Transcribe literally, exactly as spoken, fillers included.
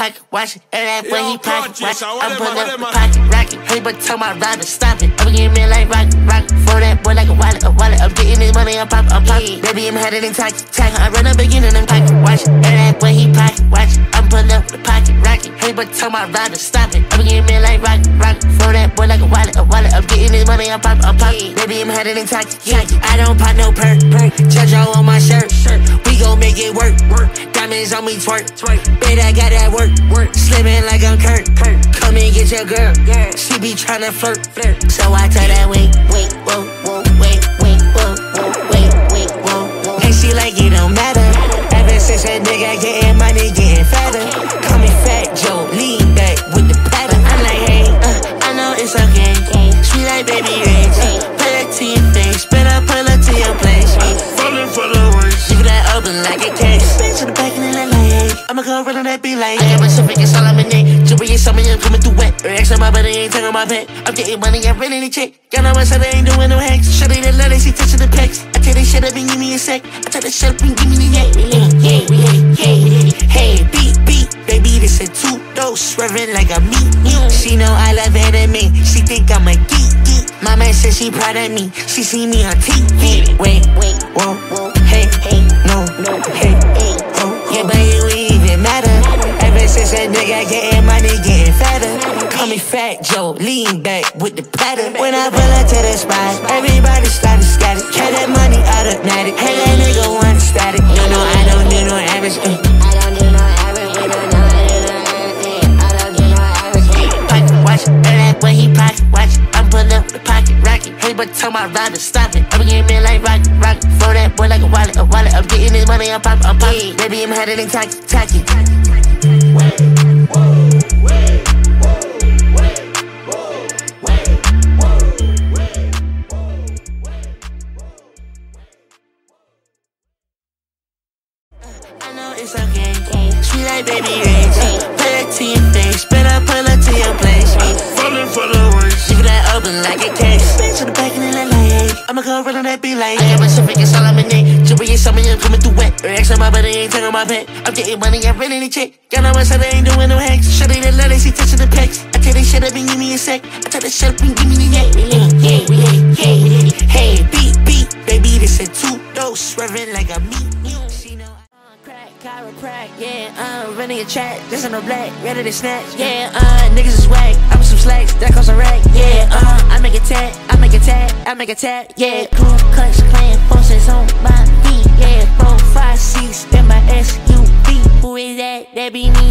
pocket watchin', and that boy he pocket watchin'. I'm pulling up the pocket rocket. Hey, but tell my rider stop it. I'm getting me like rock, rock. For that boy like a wallet, a wallet. I'm getting this money, I'm pop, I'm pop. Baby, I'm headed in Taki, Taki. I run up again and I'm pocket watchin', and that boy he pocket watchin'. I'm pulling up the pocket rocket. Hey, but tell my rider stop it. I'm getting me like rock, rock. For that boy like a wallet, a wallet. I'm getting this money, I'm pop, I'm pop. Baby, I'm headed in Taki, Taki. I don't pop no Perc, Perc. JoJo on my shirt, shirt. We gon' make it work, work. Diamonds on me twerk, twerk. Bet I got that work, work. Slimming like I'm Perc, Perc. Come and get your girl, girl. She be tryna flirt, flirt. So I tell that wait, wait, whoa, whoa, wait, wait, whoa, whoa, wait, wait, whoa, whoa. And she like it don't matter. Ever since that nigga getting money, getting fatter. Call me Fat Joe, lean back with the pattern. I'm like, hey, uh, I know it's okay. Sweet like baby rings. Put that to your face, better pull up to your place. Falling for the worst. Leave that open like a case. Bitch in the back and then like, hey, I'ma go run on that beat like, I got my Pacific, it's all I'm in it. Jewelry is something I'm coming through wet. Rex on my body, ain't talking my pet. I'm getting money, I'm renting the check. Y'all know my son, I ain't doing no hacks. Shut it, let it, she touching the pecs. I tell that shut up and give me a sec. I tell that shut up and give me the yak. Hey, hey, hey, hey, beat, beat. Baby, this a two dose, swerving like a meat. She know I love it and me. She think I'm a geek, geek. My man says she proud of me. She see me on T V. Wait, wait, whoa, whoa, hey, hey, no, no, hey, hey, oh, yeah, but it would even matter. Ever since that nigga getting money, getting fatter. Call me Fat Joe, lean back with the pattern. When I pull up to the spot, everybody started scattered. Had that money automatic. Hey, that nigga want static. No, no, I don't do no average. Uh. I don't do no average. We don't know how to do no average. I don't do no average. Pocket watch, and that boy he pocket watch. I'm pulling up the pocket rocket. Hey, but tell my rider stop it. I'm getting me like rock, rock. For that boy like a wallet, a wallet. I'm getting this money, I'm pop, I'm pop. Baby, I'm headed in Taki, Taki. Wait, whoa, wait, whoa, wait, whoa, wait, whoa, wait, whoa, I know it's okay. Sweet like baby rings. Put that to your face, better pull up to your place. Falling for the worst. Leave that open like a case. Bitch in the back and then like, hey, I'ma go run on that beat like, I got my Pacific, it's all I'm in it. Jewelry is something I'm coming through wet. Rex on my body, ain't talking my pet. I'm getting money, I'm renting the check. Y'all know my son, I ain't doing no hacks. Shut it, let it, she touching the pecs. I tell that shut up and give me a sec. I tell that shut up and give me the yak. Hey, hey, hey, hey, beat, beat. Baby, this a two dose, swerving like a meat. She know crack, chiroprac, yeah, uh, running a chat, just on the black, ready to snatch, yeah, uh, niggas is whack, I'm some slacks, that costs a rack, yeah, uh, I make a tat, I make a tat, I make a tat, yeah, blue cuts, clan, forces on my feet, yeah, four, five, six, in my S U V, who is that, that be me,